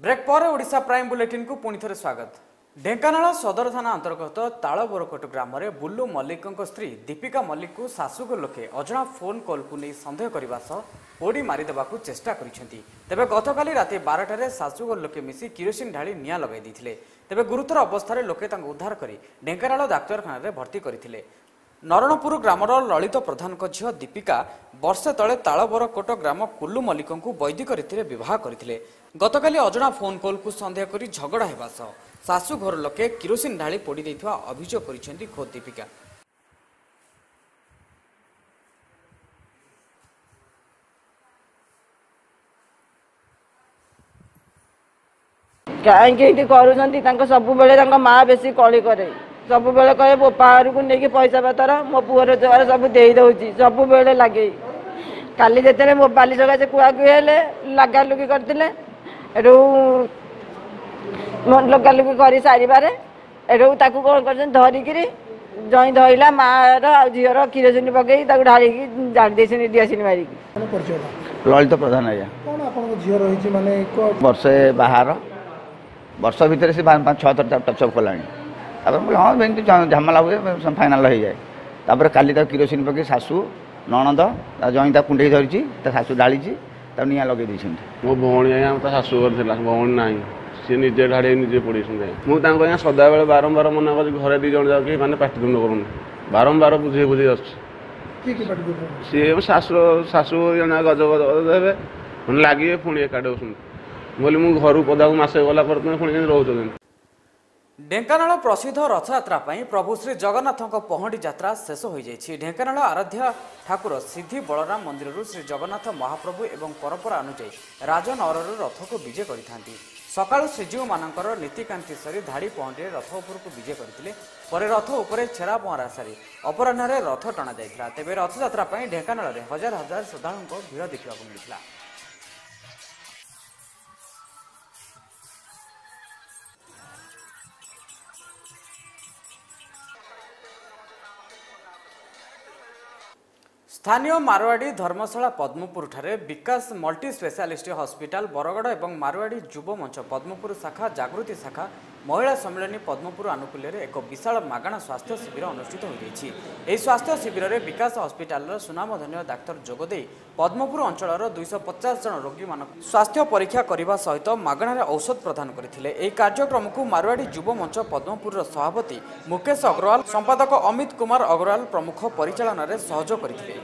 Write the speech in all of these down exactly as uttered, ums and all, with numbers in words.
Break पर Odisha prime bulletin को पुणी थे स्वागत। ढेंकानाल सदर थाना अंतर्गत तालबरकोट ग्राम में बुल्लू मल्लिक स्त्री दीपिका मल्लिक को शाशुघ लोके अजणा फोन कॉल को नहीं सन्देह करने सह पोड़ी मारिदेवा चेष्टा करिसेंती। तेबे गतकाली राति बारटार शाशुघ लोके मिसी किरोसिन ढाली निआं लगाई देथिले। तेबे गुरुतर अवस्था लोके तांको उद्धार करी ढेंकानाल डाक्तरखाना रे भर्ती करथिले। नरणपुर ग्रामर ललित प्रधान झील दीपिका वर्षे तले तालबरकोट ग्राम कुल्लू मल्लिक वैदिक रीति बह करते। गतकाली अजणा फोन कॉल को सन्देह कर झगड़ा होगा सह शाशु घर लोके किरोसिन ढाली पोड़ी देथिबा अभियोग करिसेंती खोद दीपिका। कहीं कर सब बेले माँ बेसी कली करे सब बेले कहे मो बाहर को लेकिन पैसा पतर मो पुओ रोजगार सब दे दौची सब बेले लगे काली जो मो बाली जगह से कुआकुए लगा लुकी करते लगा लुकी कर सारे एटू ताकू कौन कर धरिकी जई धरला माँ झीर किरोसिन पकई ढाड़ी झाड़ी दियासिन मारिकी। ललित प्रधान आज्ञा वर्षे बाहर वर्ष भितर से पाँच छः थर टचअप कलानी हाँ एमती झमेला हुए फाइनाल हो जाए। तापर काली किरोसिन पकई शाशु नणद जई कुंडे धरी शाशु ढाली निआं लगे मो भौणी आज्ञा शाशु कर भौणी ना सी निजे ढाड़ी निजे पड़ी मुझे सदा बेले बारंबार मना कर घरे दी जन जाओ मैंने पाटितुंड करूँ बारंबार बुझे बुझे सी शाशु शाशु जन गज गज देवे लगे पुणी एकाटे बोली मुझे घर पदा मसे गला पुणी रोच। ढेंकानाल प्रसिद्ध रथयात्रा प्रभु श्री जगन्नाथ पहंडी यात्रा शेष हो जाएगी। ढेंकानाल आराध्य ठाकुर सिद्धि बलराम मंदिर श्री जगन्नाथ महाप्रभु एवं परंपरा अनुଯାयी राजनगर रथ को विजे करते। सकाळु श्रीजीव मानकर नीतिकांति सरी धाड़ी पहंडी रथ उपरकू विजे करते। पर रथ उपरे छेरा पहरा सारी अपराह्न रथ टणा जाइथिला। तेबे रथयात्रा ढेंकानाल में हजार हजार श्रद्धालुओं भीड़ देखा मिलता। स्थानीय मारवाड़ी धर्मशाला पद्मपुर ठारे Vikas multi specialist hospital Bargarh और मारवाड़ी युव मंच पद्मपुर शाखा जागृति शाखा महिला सम्मेलन पद्मपुर आनुकूल्य एक विशाल मागणा स्वास्थ्य शिविर अनुष्ठित हो जाएगी। यह स्वास्थ्य शिविर में विकास हॉस्पिटल सुनामधन्य डाक्तर जोगदे पद्मपुर अंचल दुईश पचास जन रोगी मान स्वास्थ्य परीक्षा करने सहित मागणार औषध प्रदान करते। यह कार्यक्रम को मारवाड़ी युव मंच पद्मपुर सभापति मुकेश अग्रवाल संपादक अमित कुमार अग्रवाल प्रमुख परिचालन में सहयोग करते।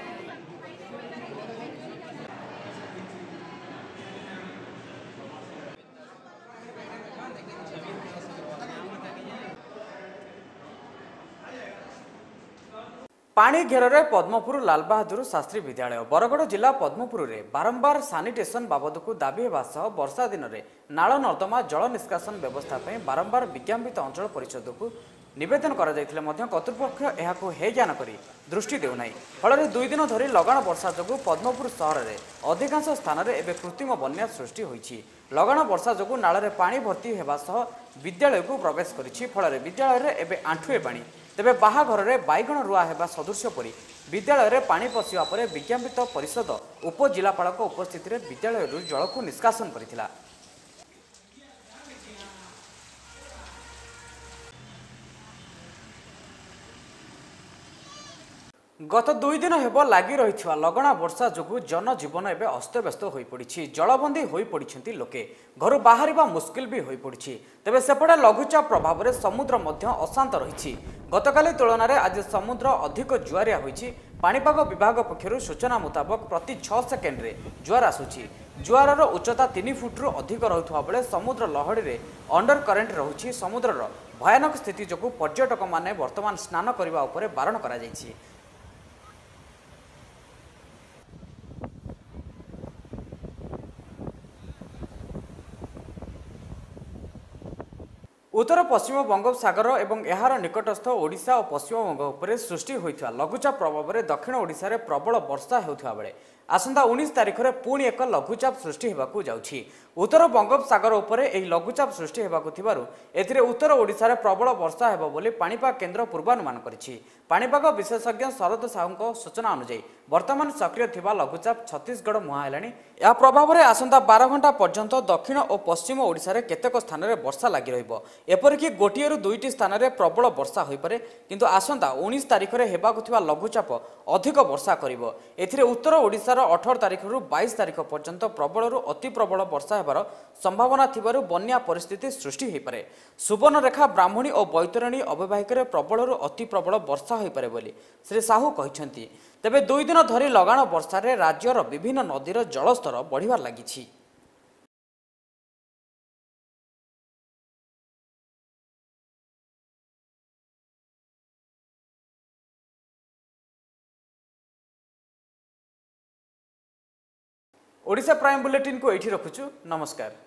पानी घेर पद्मपुर लाल बहादुर शास्त्री विद्यालय बरगड़ जिला पद्मपुर में बारंबार सानिटेशन बाबद को दाबी होगा सह वर्षा दिन में नाल नर्दमा जल निष्कासन व्यवस्था बारंबार विज्ञापित अंचल परिषद को निवेदन कर्तृपक्ष यह हे ज्ञान कर दृष्टि देउना। फल दुई दिन धरी लगाण वर्षा जो पद्मपुर सहर में अधिकांश स्थान में एवं कृत्रिम बन्या सृष्टि होती। लगाण वर्षा जो नाल में पानी भर्ती होगा सह विद्यालय को प्रवेश करिछि। फल विद्यालय में एवं आंठुए पानी। तेबे बाहाघर में बैगण रुआ होगा सदृश परी विद्यालय में पानी पशिवा पर विज्ञापित परिषद उपजिलापाल उपस्थित विद्यालय जल को निष्कासन करथिला। गत दुई दिन हेब लगी रही लगना वर्षा जो जनजीवन एवं अस्तव्यस्त हो पड़ी जलबंदी हो पड़ी लोके घर बाहर मुस्किल भी हो पड़ी। तेबे सेपटे लघुचाप प्रभाव में समुद्र मध्य अशांत रही। गतकाली तुलन में आज समुद्र अधिक जुआरिया होइछि। पाणीपाग विभाग पक्षर सूचना मुताबक प्रति छह सेकेंड रे जुआर आसुछि। जुआर उच्चता तीन फुट्रु अधिक रहुवा बेले समुद्र लहड़ी रे अंडर करेन्ट रहुछि। समुद्रर भयानक स्थिति जो पर्यटक माने वर्तमान स्नान करने उपर बारण करा जाइछि। उत्तर पश्चिम बंगोपसागर और यार निकटस्थ ओडिशा और पश्चिमबंग उपर सृष्टि होता लघुचाप प्रभाव में दक्षिण ओडिशा रे प्रबल वर्षा होता बेले आसंता उन्नीस तारिख में पुणी एक लघुचाप सृष्टि होगाकू जाउछि। उत्तर बंगोपसागर उपरे एही लघुचाप सृष्टि होगाकू थिबारु एथिरे उत्तर ओडिशा रे प्रबल वर्षा हेबो बोली पाणीपाग केन्द्र पूर्वानुमान करिछि। पाणीपाग विशेषज्ञ शरद साहूଙ୍କ सूचना अनुसार वर्तमान सक्रिय थिबा लघुचाप छत्तीसगढ़ मुहां हेलाणी। या प्रभाव में आसंता बारह घंटा पर्यंत दक्षिण और पश्चिम ओडिशा रे केतेक स्थान में वर्षा लागि रहिबो। एपरिक गोटे रु दुईटी स्थान में प्रबल वर्षा होई पारे, किंतु आसंता उन्नीस तारिख में हेबाकू थिबा लघुचाप अधिक वर्षा करिबो। एथिरे उत्तर ओडिशार अठारह तारिख रु बाईस तारिख पर्यंत प्रबल रु अति प्रबल वर्षा हेबार संभावना थिबारु बन्या परिस्थिति सृष्टि होई पारे। सुवर्णरेखा ब्राह्मणी और बैतरणी अववाहिक रे प्रबल रु अति प्रबल वर्षा होई पारे बोली श्री साहू कहिसेंती। तेबे दुई दिन धरी लगाण वर्षा रे राज्यर विभिन्न नदीर जलस्तर बढ़िबार लागिछि। ओडिशा प्राइम बुलेटिन को एठी रखुछु। नमस्कार।